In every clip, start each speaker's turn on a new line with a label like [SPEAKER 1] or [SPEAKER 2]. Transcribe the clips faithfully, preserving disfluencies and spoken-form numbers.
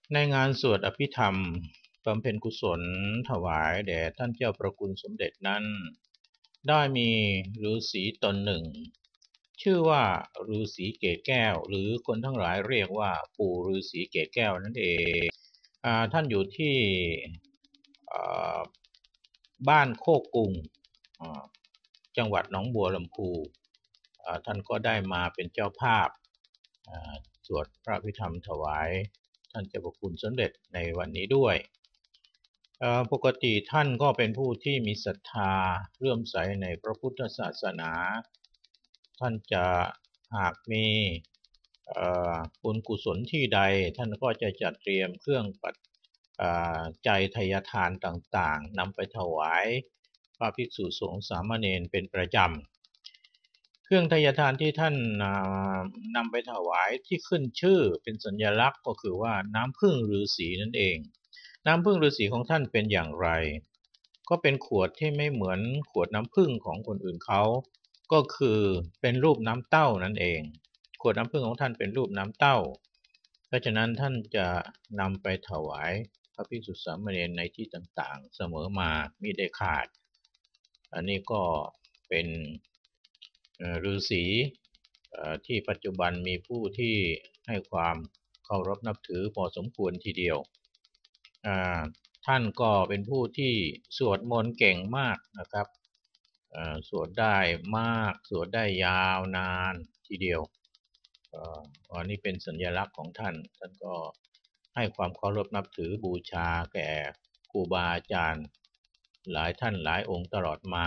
[SPEAKER 1] ในงานสวดอภิธรรมบำเพ็ญกุศลถวายแด่ท่านเจ้าประคุณสมเด็จนั้นได้มีฤาษีตนหนึ่งชื่อว่าฤาษีเกศแก้วหรือคนทั้งหลายเรียกว่าปู่ฤาษีเกศแก้วนั่นเองอ่าท่านอยู่ที่อ่าบ้านโคกกุงอ่าจังหวัดหนองบัวลำพูอ่าท่านก็ได้มาเป็นเจ้าภาพอ่าสวดพระอภิธรรมถวายท่านเจ้าประคุณสมเด็จในวันนี้ด้วยปกติท่านก็เป็นผู้ที่มีศรัทธาเลื่อมใสในพระพุทธศาสนาท่านจะหากมีบุญกุศลที่ใดท่านก็จะจัดเตรียมเครื่องปัจจัยทายทานต่างๆนำไปถวายพระภิกษุสงฆ์สามเณรเป็นประจำเครื่องทายทานที่ท่านนำไปถวายที่ขึ้นชื่อเป็นสัญลักษณ์ก็คือว่าน้ำผึ้งฤาษีนั่นเองน้ำผึ้งฤาษีของท่านเป็นอย่างไรก็เป็นขวดที่ไม่เหมือนขวดน้ำผึ้งของคนอื่นเขาก็คือเป็นรูปน้ำเต้านั่นเองขวดน้ำผึ้งของท่านเป็นรูปน้ำเต้าเพราะฉะนั้นท่านจะนำไปถวายพระภิกษุสามเณรในที่ต่างๆเสมอมามิได้ขาดอันนี้ก็เป็นฤาษีที่ปัจจุบันมีผู้ที่ให้ความเคารพนับถือพอสมควรทีเดียวท่านก็เป็นผู้ที่สวดมนต์เก่งมากนะครับสวดได้มากสวดได้ยาวนานทีเดียวอันนี้เป็นสัญลักษณ์ของท่านท่านก็ให้ความเคารพนับถือบูชาแก่ครูบาอาจารย์หลายท่านหลายองค์ตลอดมา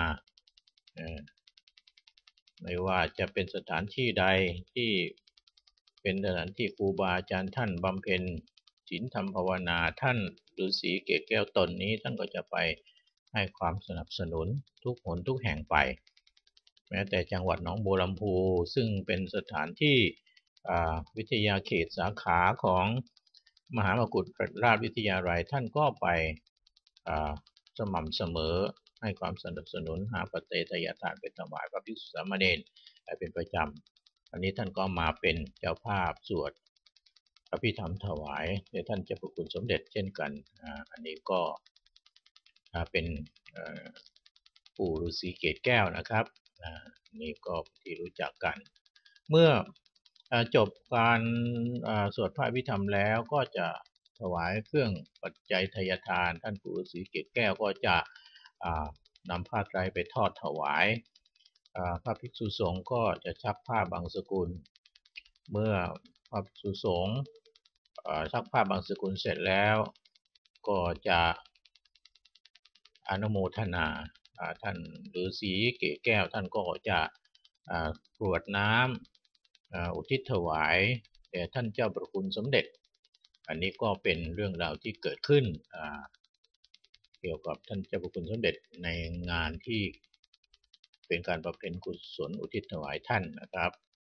[SPEAKER 1] ไม่ว่าจะเป็นสถานที่ใดที่เป็นสถานที่ครูบาอาจารย์ท่านบำเพ็ญศีลธรรมภาวนาท่านฤาษีเกศแก้วตนนี้ท่านก็จะไปให้ความสนับสนุนทุกหนทุกแห่งไปแม้แต่จังหวัดหนองบัวลำพูซึ่งเป็นสถานที่วิทยาเขตสาขาของมหามกุฏราชวิทยาลัยท่านก็ไปสม่ำเสมอให้ความสนับสนุนหาปัจจัยทายทานไปถวายพระภิกษุสามเณรเป็นประจำอันนี้ท่านก็มาเป็นเจ้าภาพสวดพระอภิธรรมถวายในท่านเจ้าประคุณสมเด็จเช่นกันอันนี้ก็เป็นปู่ฤาษีเกศแก้วนะครับนี่ก็ที่รู้จักกันเมื่อจบการสวดพระอภิธรรมแล้วก็จะถวายเครื่องปัจจัยทายทานท่านปู่ฤาษีเกศแก้วก็จะนำผ้าไตรไปทอดถวายพระภิกษุสงฆ์ก็จะชักผ้าบางสกุลเมื่อพระภิกษุสงฆ์ชักผ้าบางสกุลเสร็จแล้วก็จะอนุโมทนาท่านฤาษีเกศแก้วท่านก็จะกรวดน้ำอุทิศถวายแด่ท่านเจ้าประคุณสมเด็จอันนี้ก็เป็นเรื่องราวที่เกิดขึ้นเกี่ยวกับท่านเจ้าประคุณสมเด็จในงานที่เป็นการบำเพ็ญกุศลอุทิศถวายท่านนะครับ